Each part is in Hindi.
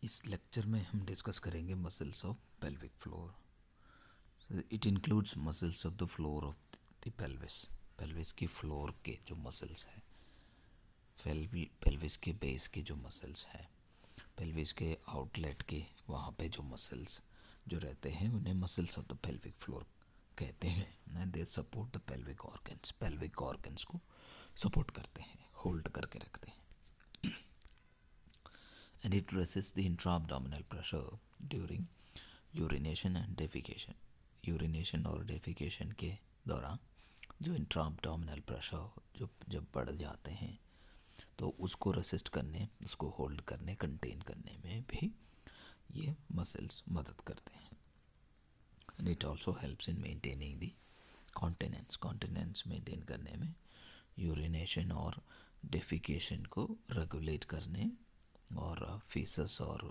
इस लेक्चर में हम डिस्कस करेंगे muscles of pelvic floor. It includes muscles of the floor of the pelvis. Pelvis की फ्लोर के जो मसल्स हैं, पेल्विस के बेस के जो मसल्स हैं, पेल्विस के आउटलेट के वहाँ पे जो मसल्स जो रहते हैं उन्हें muscles of the pelvic floor कहते हैं। And they support the pelvic organs. Pelvic organs को सपोर्ट करते हैं, होल्ड करके रखते हैं। And it resists the intra-abdominal pressure during urination and defecation. Urination और डेफिकेशन के दौरान जो इंट्रा abdominal प्रेशर जो जब बढ़ जाते हैं तो उसको रेसिस्ट करने, उसको होल्ड करने, कंटेन करने में भी ये मसल्स मदद करते हैं। And it also helps in maintaining the continence. Continence maintain करने में, यूरिनेशन और डेफिकेशन को रेगुलेट करने और फीसस और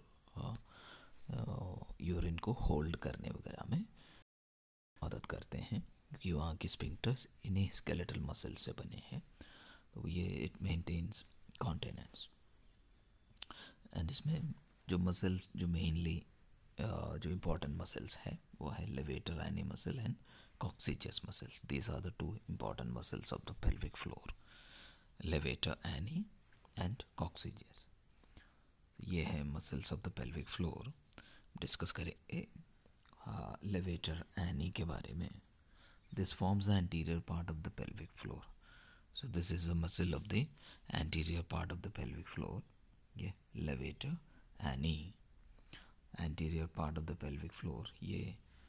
यूरिन को होल्ड करने वगैरह में मदद करते हैं, क्योंकि वहाँ की स्पिंक्टर्स इन्हीं स्केलेटल मसल से बने हैं। तो ये इट मेंटेन्स कॉन्टिनेंस। एंड इसमें जो मसल्स जो मेनली जो इम्पोर्टेंट मसल्स है वो है levator ani muscle and coccygeus muscles. These are the two important muscles of the pelvic floor, levator ani and coccygeus. ये है muscles of the pelvic floor. Discuss करेंगे लेवेटर एनी के बारे में। This forms the anterior part of the pelvic floor. So this is the muscle of the anterior part of the pelvic floor. ये levator ani, anterior part of the pelvic floor. ये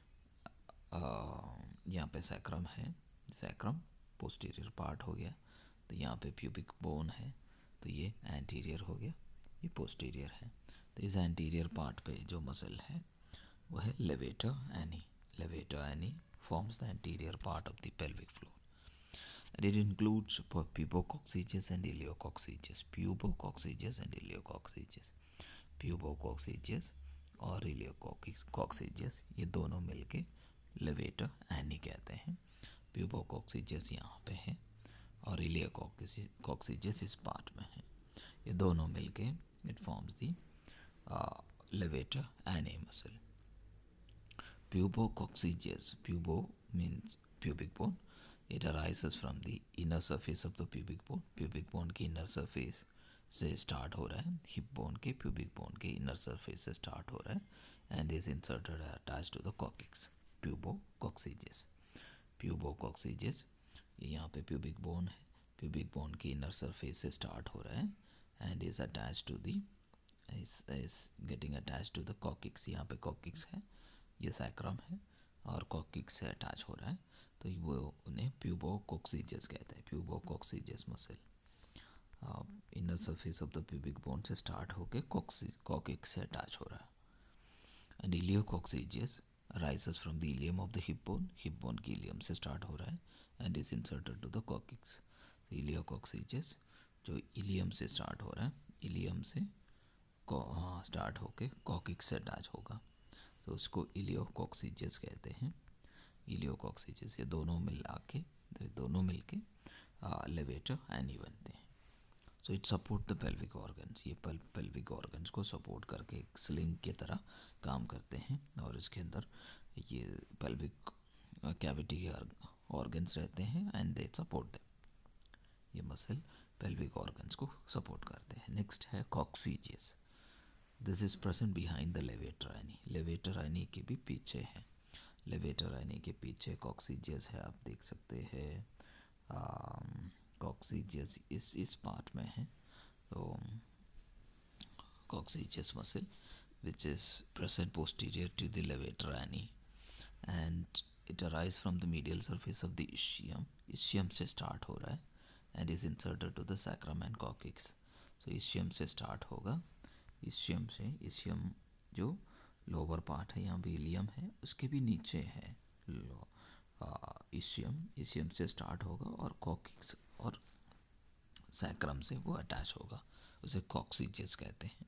यहाँ पे सैक्रम है, सैक्रम पोस्टीरियर पार्ट हो गया। तो यहाँ पे प्यूबिक बोन है, तो ये एंटीरियर हो गया, ये पोस्टीरियर है। तो इस एंटीरियर पार्ट पे जो मसल है वो है levator ani. Levator ani forms the anterior part of the pelvic floor, and it includes pubococcygeus and ileococcygeus. Pubococcygeus and ileococcygeus, pubococcygeus और ileococcygeus ये दोनों मिलके लेवेटर एनी कहते हैं। प्यूबोकॉक्सिजियस यहाँ पे है और इलियोकॉक्सिजियस इस पार्ट में है। ये दोनों मिलके it forms the levator ani muscle. Pubococcygeus, pubo means pubic bone. It arises from the inner surface of the pubic bone. Pubic bone की inner surface से start हो रहा है, hip bone के pubic bone के inner surface से start हो रहा है and is inserted attached to the coccyx. Pubococcygeus. Pubococcygeus ये यहाँ पे pubic bone है, pubic bone की inner surface से start हो रहा है and is attached to the is getting attached to the coccyx. यहाँ पे coccyx है, ये सैक्रम है और coccyx से अटैच हो रहा है, तो वो उन्हें प्यूबोकॉक्सिजियस कहते हैं। Pubococcygeus muscle inner surface of the pubic bone से स्टार्ट होके coccyx से अटैच हो रहा है। And iliococcygeus rises from the ilium of the hip bone. Hip bone की इलियम से स्टार्ट हो रहा है and is inserted to the coccyx. Iliococcygeus जो इलियम से स्टार्ट हो रहा है, इलियम से स्टार्ट होके coccyx से अटैच होगा, तो उसको इलियोकॉक्सिजियस कहते हैं। इलियोकॉक्सिजियस ये दोनों मिलके लेवेटर एनी बनते हैं। So it support the pelvic organs. ये पेल्विक ऑर्गन्स को सपोर्ट करके एक स्लिंग की तरह काम करते हैं और इसके अंदर ये पेल्विक कैविटी के ऑर्गन्स रहते हैं एंड दे सपोर्ट देम। ये मसल पेल्विक ऑर्गन्स को सपोर्ट करते हैं। नेक्स्ट है coccygeus. This is present behind the levator ani. Levator ani के भी पीछे है, लेवेटर एनी के पीछे कॉक्सिजियस है। आप देख सकते हैं कॉक्सिजियस इस पार्ट में है। तो coccygeus muscle which is present posterior to the levator ani and it arise from the medial surface of the ischium. Ischium से स्टार्ट हो रहा है and is inserted to the sacrum and coccyx. तो इशियम से स्टार्ट होगा, इशियम से, इशियम जो लोअर पार्ट है, यहाँ भी इलियम है, उसके भी नीचे है इशियम से स्टार्ट होगा और कॉक्सिक्स और सैक्रम से वो अटैच होगा, उसे कॉक्सिजियस कहते हैं।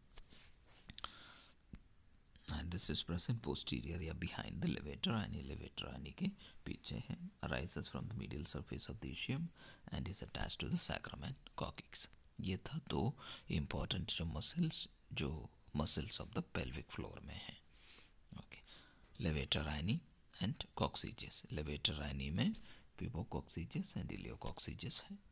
And this is present posterior या behind the levator ani. Levator ani के पीछे है, arises from the medial surface of the ischium and is attached to the sacrum and coccyx. ये था दो इम्पॉर्टेंट जो मसल्स जो muscles of the pelvic floor में है। Okay, levator ani and coccygeus. Levator ani में प्यूबोकॉक्सिजेस एंड इलियोकॉक्सिजेस है।